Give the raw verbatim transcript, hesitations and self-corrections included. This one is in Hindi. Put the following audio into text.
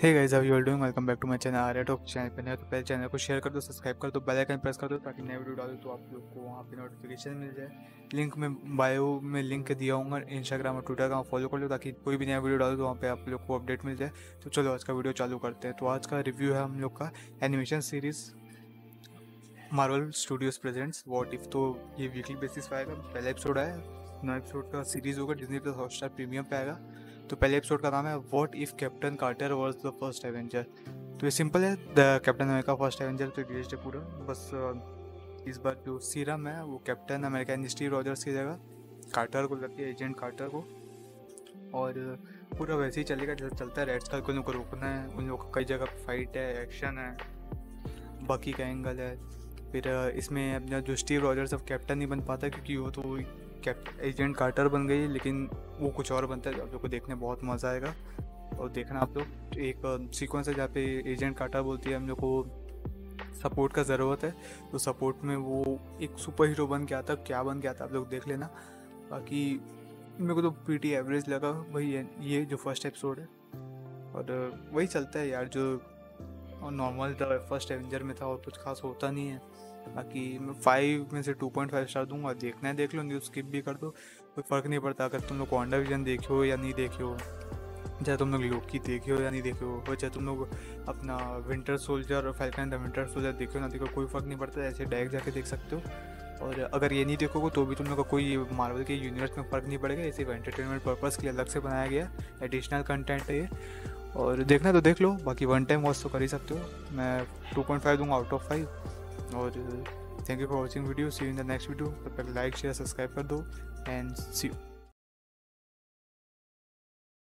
Hey guys, how you are doing. Welcome back to my channel Arya talk. Channel पे नए तो पहले चैनल को शेयर कर दो, सब्सक्राइब कर दो, बेल आइकन प्रेस कर दो ताकि नए वीडियो डालूं तो आप लोग को वहाँ पे नोटिफिकेशन मिल जाए। लिंक में बायो में लिंक दिया होगा इंस्टाग्राम और ट्विटर का, फॉलो कर लो ताकि कोई भी नया वीडियो डालो तो वहाँ पे आप लोग को अपडेट मिल जाए। तो चलो आज का वीडियो चालू करते हैं। तो आज का रिव्यू है हम लोग का animation series Marvel Studios presents what if. तो ये वीकली बेसिस पे आएगा। पहला एपिसोड आया, नौ एपिसोड का सीरीज होगा, डिज्नी प्लस हॉटस्टार प्रीमियम पे आएगा। तो पहले एपिसोड का नाम है what if Captain Carter was the first Avenger. तो ये सिंपल है, the Captain America first Avenger तो रिलीज है पूरा। बस अ, इस बार जो सीरम है वो कैप्टन अमेरिका स्टीव रॉजर्स की जगह कार्टर को लगती है, एजेंट कार्टर को। और पूरा वैसे ही चलेगा जैसे चलता है। रेड स्काई को उन लोग को रोकना है, उन लोग का कई जगह फाइट है, एक्शन है, बाकी का एंगल है। फिर इसमें अपना जो स्टीव रॉजर्स अब कैप्टन नहीं बन पाता क्योंकि वो तो कैप्ट एजेंट कार्टर बन गई, लेकिन वो कुछ और बनता है। आप लोग को देखने बहुत मज़ा आएगा और देखना आप लोग। एक सीक्वेंस है जहाँ पे एजेंट कार्टर बोलती है हम लोग को सपोर्ट का ज़रूरत है, तो सपोर्ट में वो एक सुपर हीरो बन के आता है। क्या बन के आता है आप लोग देख लेना। बाकी मेरे को तो पीटी एवरेज लगा वही है, ये जो फर्स्ट एपिसोड है। और वही चलता है यार जो नॉर्मल फर्स्ट एवेंजर में था, और कुछ खास होता नहीं है। बाकी मैं फाइव में से टू पॉइंट फाइव स्टार दूंगा। देखना है देख लो, न्यूज़ स्किप भी कर दो, कोई फ़र्क नहीं पड़ता। अगर तुम लोग वांडा विजन देखे हो या नहीं देखे हो, चाहे तुम लोग लोकी देखे हो या नहीं देखे हो, और चाहे तुम लोग अपना विंटर सोल्जर और फैल्कन द विंटर सोल्जर देखे हो ना देखो, कोई फ़र्क नहीं पड़ता। ऐसे डायरेक्ट जाके देख सकते हो। और अगर ये नहीं देखोगे तो भी तुम लोग का कोई मार्वल के यूनिवर्स में फ़र्क नहीं पड़ेगा। ये सिर्फ एंटरटेनमेंट पर्पज़ के लिए अलग से बनाया गया एडिशनल कंटेंट है ये। और देखना तो देख लो, बाकी वन टाइम वॉच तो कर ही सकते हो। मैं टू पॉइंट फाइव दूंगा आउट ऑफ फाइव। और thank you for watching video. See you in the next video. तब तक लाइक शेयर सब्सक्राइब कर दो एंड सी यू।